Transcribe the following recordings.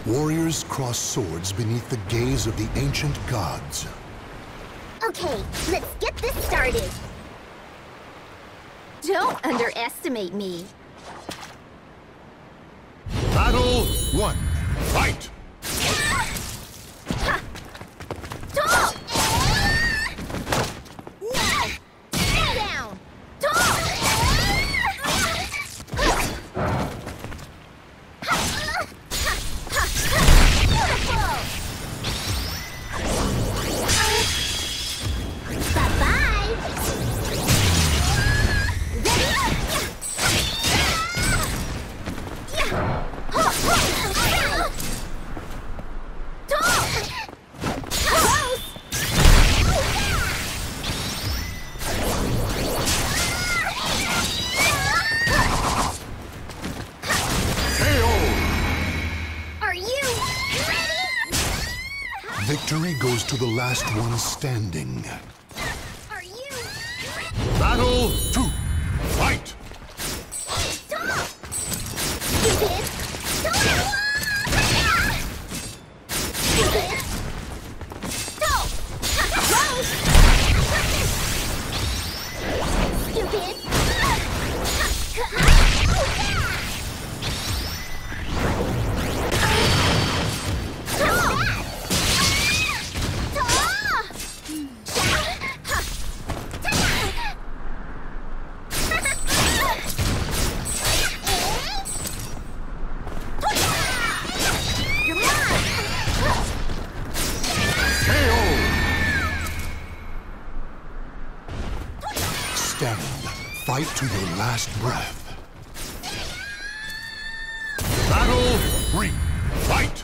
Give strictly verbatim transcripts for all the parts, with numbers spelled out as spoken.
Warriors cross swords beneath the gaze of the ancient gods. Okay, let's get this started. Don't underestimate me. Battle one. Fight! Down! Victory goes to the last one standing. Are you? Battle two. Fight! Stop! Stupid! Stop! Stupid! Stop! Close! Stupid! Stand. Fight to your last breath. Battle three. Fight!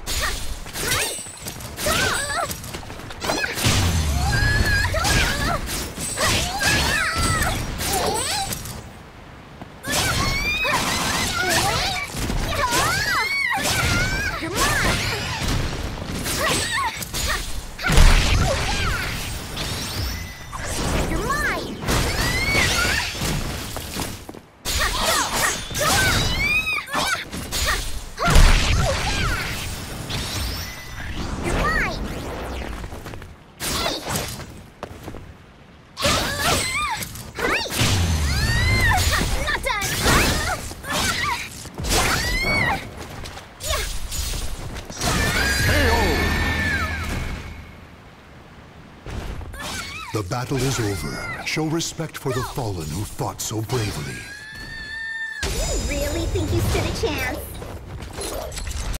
The battle is over. Show respect for the fallen who fought so bravely. You really think you stood a chance?